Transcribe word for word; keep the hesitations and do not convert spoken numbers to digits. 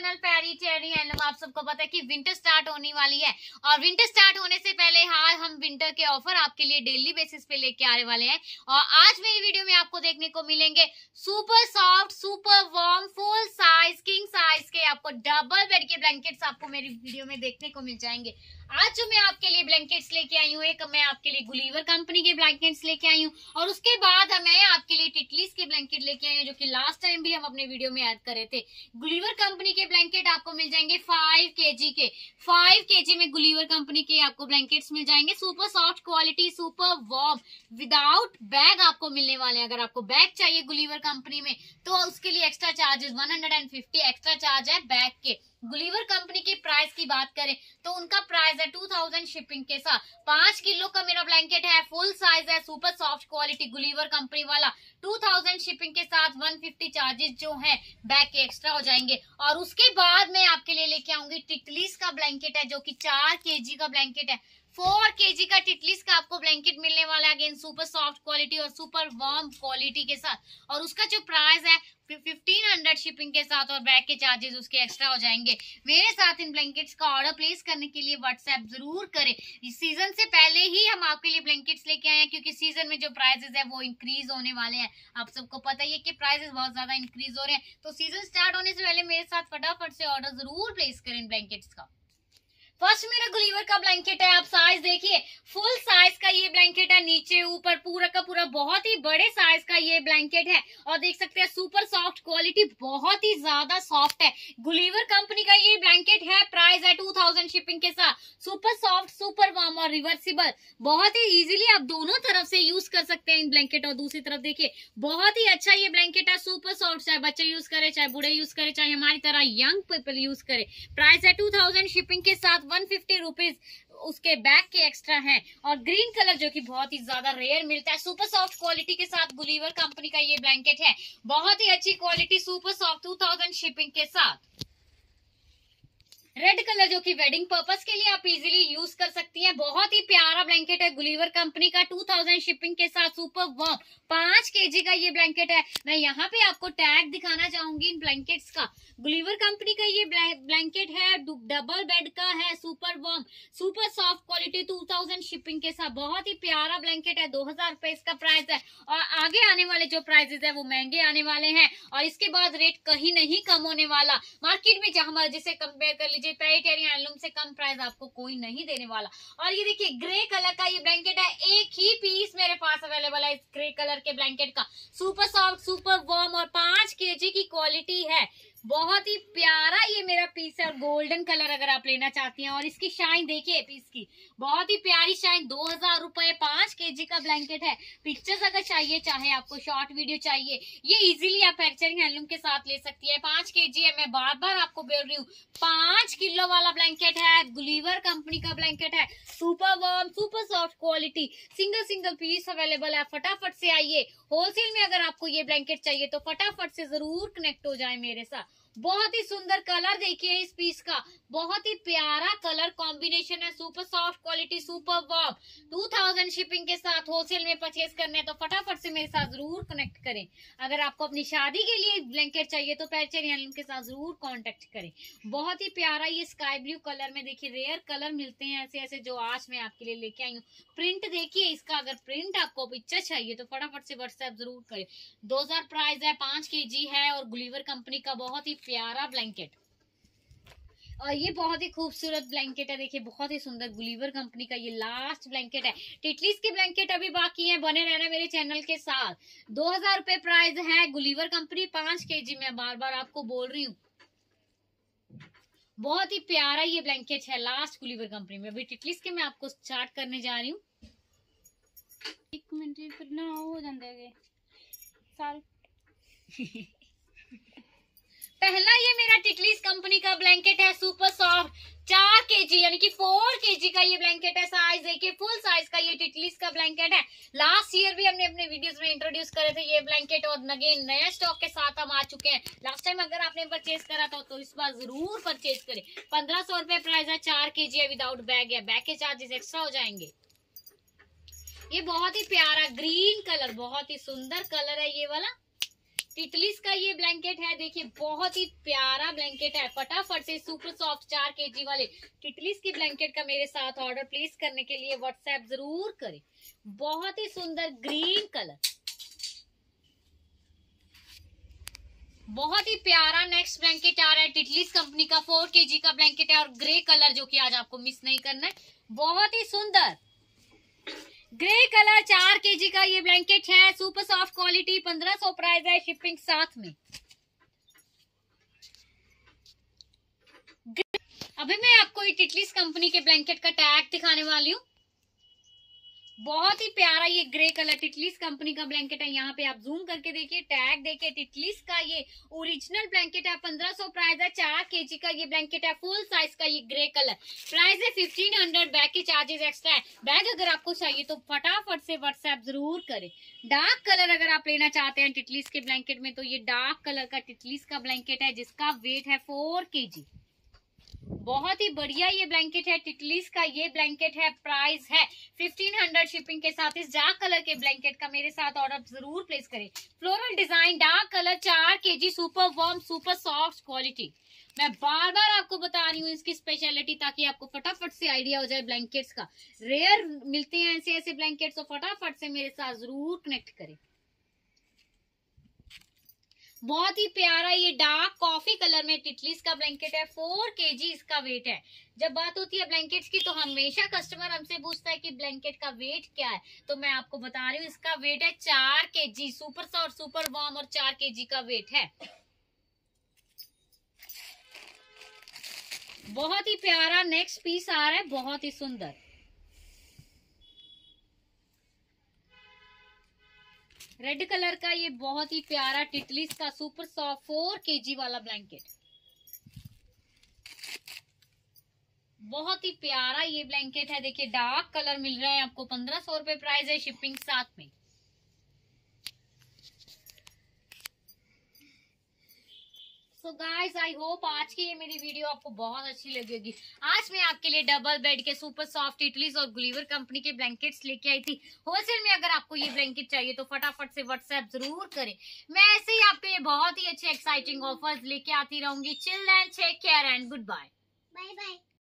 Channel पैरी cherry handloom. आप सबको पता है कि विंटर स्टार्ट होने वाली है और विंटर स्टार्ट होने से पहले हाँ हम विंटर के ऑफर आपके लिए डेली बेसिस पे लेके आने वाले हैं। और आज मेरी वीडियो में आपको देखने को मिलेंगे super soft, super warm, full size, king size के आपको डबल बेड के ब्लैंकेट्स आपको मेरी वीडियो में देखने को मिल जाएंगे। आज जो मैं आपके लिए ब्लैंकेट्स लेके आई हूँ, एक मैं आपके लिए गुलीवर कंपनी के ब्लैंकेट्स लेके आई हूँ और उसके बाद मैं आपके लिए टिटलीज के ब्लैंकेट लेके आई हूँ, जो कि लास्ट टाइम भी हम अपने वीडियो में ऐड करे थे। गुलीवर कंपनी के ब्लैंकेट आपको मिल जाएंगे फाइव केजी के, फाइव केजी में गुलीवर कंपनी के आपको ब्लैंकेट्स मिल जाएंगे। Super soft quality, super warm, without bag आपको मिलने वाले हैं। अगर आपको बैग चाहिए गुलीवर कंपनी में तो उसके लिए extra charges one hundred fifty extra charge है बैग के। गुलीवर कंपनी की प्राइस की बात करें तो उनका प्राइस है टू थाउजेंड शिपिंग के साथ। पांच किलो का मेरा ब्लैंकेट है, फुल साइज है, super soft quality Gulliver company वाला, टू थाउजेंड शिपिंग के साथ वन फिफ्टी चार्जेस जो है बैग के एक्स्ट्रा हो जाएंगे। और उसके बाद मैं आपके लिए लेके आऊंगी टिटलीज का ब्लैंकेट है, जो कि चार केजी का ब्लैंकेट है। फोर केजी का टिटलीज का आपको ब्लैंकेट मिलने वाला है, अगेन सुपर सॉफ्ट क्वालिटी और सुपर वार्म क्वालिटी के साथ। और उसका जो प्राइस है फिफ्टीन हंड्रेड शिपिंग के साथ और बैग के चार्जेस उसके एक्स्ट्रा हो जाएंगे। मेरे साथ इन ब्लैंकेट्स का ऑर्डर प्लेस करने के लिए व्हाट्सएप जरूर करें। इस सीजन से पहले ही हम आपके लिए ब्लैंकेट्स लेके आए हैं, क्योंकि सीजन में जो प्राइसेस है वो इंक्रीज होने वाले हैं। आप सबको पता ही है कि प्राइसेस बहुत ज्यादा इंक्रीज हो रहे हैं, तो सीजन स्टार्ट होने से पहले मेरे साथ फटाफट से ऑर्डर जरूर प्लेस करें ब्लैंकेट्स का। फर्स्ट मेरा गुलीवर का ब्लैंकेट है, आप साइज देखिए, फुल साइज का ये ब्लैंकेट है, नीचे ऊपर पूरा का पूरा बहुत ही बड़े साइज का ये ब्लैंकेट है। और देख सकते हैं सुपर सॉफ्ट क्वालिटी, बहुत ही ज्यादा सॉफ्ट है। गुलीवर कंपनी का ये ब्लैंकेट है, प्राइस है टू थाउजेंड शिपिंग के साथ। सुपर सॉफ्ट, सुपर वार्म और रिवर्सिबल, बहुत ही इजीली आप दोनों तरफ से यूज कर सकते हैं इन ब्लैंकेट। और दूसरी तरफ देखिए, बहुत ही अच्छा ये ब्लैंकेट है, सुपर सॉफ्ट, चाहे बच्चे यूज करे, चाहे बूढ़े यूज करे, चाहे हमारी तरह यंग पीपल यूज करे। प्राइस है टू थाउजेंड शिपिंग के साथ, वन फिफ्टी रुपीज उसके बैग के एक्स्ट्रा हैं। और ग्रीन कलर जो कि बहुत ही ज्यादा रेयर मिलता है, सुपर सॉफ्ट क्वालिटी के साथ गुलीवर कंपनी का ये ब्लैंकेट है, बहुत ही अच्छी quality, super soft, two thousand shipping के साथ। रेड कलर जो कि वेडिंग पर्पस के लिए आप इजीली यूज कर सकती हैं, बहुत ही प्यारा ब्लैंकेट है गुलीवर कंपनी का, टू थाउजेंड शिपिंग के साथ, सुपर वार्म, पांच केजी का ये ब्लैंकेट है। मैं यहाँ पे आपको टैग दिखाना चाहूंगी इन ब्लैंकेट्स का। गुलीवर कंपनी का ये ब्लैंकेट है, डबल बेड का है, super warm, super soft quality, two thousand shipping के साथ, बहुत ही प्यारा ब्लैंकेट है। दो हजार रुपए इसका प्राइस है। और आगे आने वाले जो प्राइसेस है वो महंगे आने वाले हैं और इसके बाद रेट कहीं नहीं कम होने वाला। मार्केट में जहां जिसे कंपेयर कर लीजिए, पैरी हैंडलूम से कम प्राइस आपको कोई नहीं देने वाला। और ये देखिए ग्रे कलर का ये ब्लैंकेट है, एक ही पीस मेरे पास अवेलेबल है इस ग्रे कलर के ब्लैंकेट का, सुपर सॉफ्ट, सुपर वार्म और पांच केजी की क्वालिटी है। बहुत ही प्यारा ये मेरा पीस है और गोल्डन कलर अगर आप लेना चाहती हैं। और इसकी शाइन देखिए पीस की, बहुत ही प्यारी शाइन, दो हजार रुपए, पांच केजी का ब्लैंकेट है। पिक्चर्स अगर चाहिए, चाहे आपको शॉर्ट वीडियो चाहिए, ये इजीली आप पैरी हैंडलूम के साथ ले सकती है। पांच केजी है, मैं बार बार आपको बोल रही हूँ, पांच किलो वाला ब्लैंकेट है, गुलीवर कंपनी का ब्लैंकेट है, super warm, super soft quality, single single piece available है। फटाफट से आइए, होलसेल में अगर आपको ये ब्लैंकेट चाहिए तो फटाफट से जरूर कनेक्ट हो जाए मेरे साथ। बहुत ही सुंदर कलर देखिए इस पीस का, बहुत ही प्यारा कलर कॉम्बिनेशन है, super soft quality, super warm, two thousand shipping के साथ। होलसेल में परचेज करने तो फटाफट से मेरे साथ जरूर कनेक्ट करें। अगर आपको अपनी शादी के लिए ब्लैंकेट चाहिए तो पैरी हैंडलूम के साथ जरूर कांटेक्ट करें। बहुत ही प्यारा ये स्काई ब्लू कलर में देखिए, रेयर कलर मिलते हैं ऐसे ऐसे जो आज मैं आपके लिए लेके आई हूँ। प्रिंट देखिए इसका, अगर प्रिंट आपको पिक्चर चाहिए तो फटाफट से व्हाट्सएप जरूर करें। दो हजार प्राइस है, पांच केजी है और गुलीवर कंपनी का बहुत ही प्यारा ब्लैंकेट। और ये बहुत ही खूबसूरत ब्लैंकेट है, देखिए बहुत ही सुंदर गुलीवर कंपनी का ये लास्ट ब्लैंकेट है। टिटलीज के ब्लैंकेट अभी बाकी हैं, बने रहना मेरे चैनल के साथ। दो हजार रुपए प्राइस है, गुलीवर कंपनी, पांच केजी में बार बार आपको बोल रही हूँ। बहुत ही प्यारा ये ब्लैंकेट है लास्ट गुलीवर कंपनी में। अभी टिटलीज के मैं आपको स्टार्ट करने जा रही हूँ। एक मिनट फिर ना हो जाते सारे पहला ये मेरा टिटलीज कंपनी का ब्लैंकेट है, सुपर सॉफ्ट, चार केजी यानी कि फोर केजी का ये ब्लैंकेट है। साइज देखिए, फुल साइज का ये टिटलीज का ब्लैंकेट है। लास्ट ईयर भी हमने अपने वीडियोस में इंट्रोड्यूस करे थे ये ब्लैंकेट और अगेन नया स्टॉक के साथ हम आ चुके हैं। लास्ट टाइम अगर आपने परचेज करा था तो इस बार जरूर परचेज करें। पंद्रह सौ रुपए प्राइस है, चार केजी है, विदाउट बैग है, बैग के चार्जेस एक्स्ट्रा हो जाएंगे। ये बहुत ही प्यारा ग्रीन कलर, बहुत ही सुंदर कलर है ये वाला। टिटलीज का ये ब्लैंकेट है, देखिए बहुत ही प्यारा ब्लैंकेट है। फटाफट से सुपर सॉफ्ट चार केजी वाले टिटलीज की ब्लैंकेट का मेरे साथ ऑर्डर प्लेस करने के लिए व्हाट्सएप जरूर करें। बहुत ही सुंदर ग्रीन कलर, बहुत ही प्यारा नेक्स्ट ब्लैंकेट आ रहा है टिटलीज कंपनी का, फोर केजी का ब्लैंकेट है और ग्रे कलर जो कि आज आपको मिस नहीं करना है। बहुत ही सुंदर ग्रे कलर, चार केजी का ये ब्लैंकेट है, सुपर सॉफ्ट क्वालिटी, पंद्रह सौ प्राइस है, शिपिंग साथ में। अभी मैं आपको ये टिटलीज कंपनी के ब्लैंकेट का टैग दिखाने वाली हूँ। बहुत ही प्यारा ये ग्रे कलर टिटलीज कंपनी का ब्लैंकेट है। यहाँ पे आप जूम करके देखिए, टैग देखिए, टिटलीज का ये ओरिजिनल ब्लैंकेट है, पंद्रह सौ प्राइस है, चार केजी का ये ब्लैंकेट है, फुल साइज का ये ग्रे कलर, प्राइस है फिफ्टीन हंड्रेड, बैग के चार्जेस एक्स्ट्रा है। बैग अगर आपको चाहिए तो फटाफट से व्हाट्सएप जरूर करें। डार्क कलर अगर आप लेना चाहते हैं टिटलीज के ब्लैंकेट में तो ये डार्क कलर का टिटलीज का ब्लैंकेट है जिसका वेट है फोर केजी। बहुत ही बढ़िया ये ब्लैंकेट है टिटलीज का, ये ब्लैंकेट है, प्राइस है फिफ्टीन हंड्रेड शिपिंग के साथ। इस डार्क कलर के ब्लैंकेट का मेरे साथ ऑर्डर जरूर प्लेस करें। फ्लोरल डिजाइन, डार्क कलर, चार KG, super warm, super soft quality. मैं बार बार आपको बता रही हूँ इसकी स्पेशलिटी ताकि आपको फटाफट से आइडिया हो जाए ब्लैंकेट्स का। रेयर मिलते हैं ऐसे ऐसे ब्लैंकेट्स, तो फटाफट से मेरे साथ जरूर कनेक्ट करें। बहुत ही प्यारा ये डार्क कॉफी कलर में टिटलीज का ब्लैंकेट है, फोर केजी इसका वेट है। जब बात होती है ब्लैंकेट्स की तो हमेशा कस्टमर हमसे पूछता है कि ब्लैंकेट का वेट क्या है, तो मैं आपको बता रही हूँ इसका वेट है चार KG, super soft, super warm और चार केजी का वेट है। बहुत ही प्यारा नेक्स्ट पीस आ रहा है, बहुत ही सुंदर रेड कलर का ये बहुत ही प्यारा टिटलीज का सुपर सॉफ्ट फोर केजी वाला ब्लैंकेट। बहुत ही प्यारा ये ब्लैंकेट है, देखिए डार्क कलर मिल रहा है आपको, पंद्रह सौ रुपए प्राइस है, शिपिंग साथ में। सो गाइस आई होप आज की ये मेरी वीडियो आपको बहुत अच्छी लगी होगी। आज मैं आपके लिए डबल बेड के सुपर सॉफ्ट टिटलीज और गुलीवर कंपनी के ब्लैंकेट्स लेके आई थी। होलसेल में अगर आपको ये ब्लैंकेट चाहिए तो फटाफट से व्हाट्सएप जरूर करें। मैं ऐसे ही आपके लिए बहुत ही अच्छे एक्साइटिंग ऑफर्स लेके आती रहूंगी। Chill and take care and good bye. Bye bye.